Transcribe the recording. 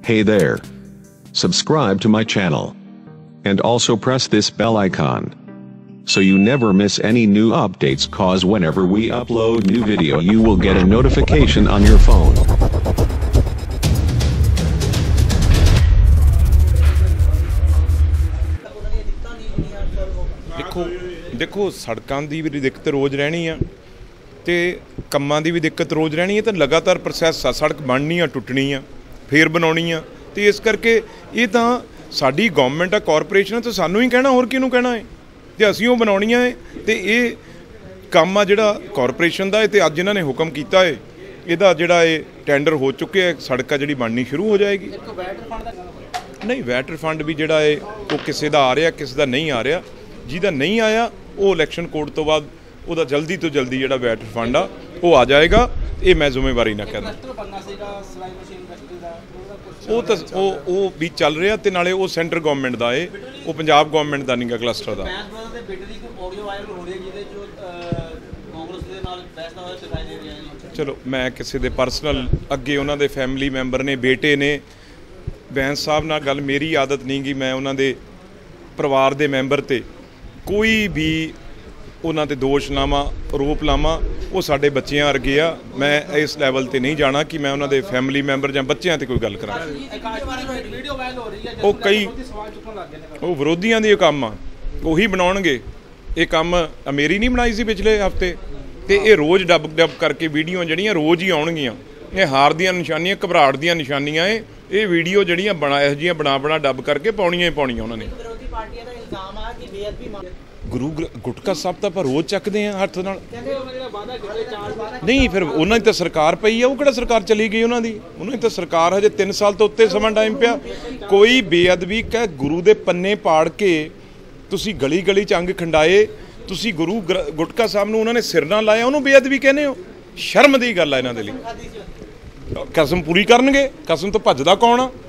Hey there. Subscribe to my channel. And also press this bell icon, so you never miss any new updates, cause whenever we upload new video you will get a notification on your phone. देखो सड़कों की भी दिक्कत रोज़ रहनी है तो कामां की भी दिक्कत रोज़ रहनी है तो लगातार प्रोसैस आ सड़क बननी है टुटनी है फिर बनानी है तो इस करके ये तो साडी गवर्नमेंट आ कॉरपोरेशन तो सानू ही कहना होर किहनूं कहना है तो असीं वो बनाउणियां है तो ये काम आ जिहड़ा कॉरपोरेशन का तो अज इन्हां ने हुक्म कीता है इहदा जिहड़ा ये टेंडर हो चुके है सड़क जिहड़ी बननी शुरू हो जाएगी। नहीं वैट रिफंड भी जिहड़ा है वो किसी का आ रहा किसी का नहीं आ रहा जिहदा नहीं आया वो इलैक्शन कोड तो बाद वो जल्दी तो जल्दी जिहड़ा वैट रिफंड आ वो आ जाएगा। ये मैं जिम्मेवारी ना कहना वो भी चल रहा तो नाले वो सेंटर गवर्नमेंट का है वो पंजाब गवर्नमेंट का नहीं गा क्लस्टर का। चलो मैं किसी दे पर्सनल अगे उन्होंने फैमिली मैंबर ने बेटे ने बैंस साहब नाल गल मेरी आदत नहीं गी मैं उन्होंने परिवार के मैंबर ते कोई भी उन्होंने दोष लावा आरोप लावा वो साडे बच्चियां वर्गे आ मैं इस लैवल ते नहीं जाना कि मैं उन्होंने फैमिली मैंबर या बच्चों ते कोई गल करा। वो कई वो विरोधियों के काम आ उही बनाउणगे ये काम मेरी नहीं बनाई सी पिछले हफ्ते तो ये रोज़ डब डब करके वीडियो जड़ियाँ रोज़ ही आउणगियां ये हार दी निशानियां घबराहट दी निशानियां ये वीडियो जड़ियाँ बना इहो जिहियां बना डब करके पाउणियां ही पाउणियां उन्होंने। गुरु गुटका साहब तो आप रोज़ चकते हैं हथ नाल नहीं फिर उन्होंने तो सरकार पई है वो किहड़ा सरकार चली गई उन्होंने तो सरकार हजे 3 साल तो उत्ते समा टाइम पिया कोई बेअदबी कह गुरु दे पन्ने पाड़ के तुसी गली गली च अंग खंडाए तुसी गुरु गुटका साहब नूं उन्होंने सिर ना लाया उन्होंने बेअदबी कहने हो शर्म दी गल है इन्हां दे लई। कसम पूरी करनगे कसम तो भजदा कौन आ।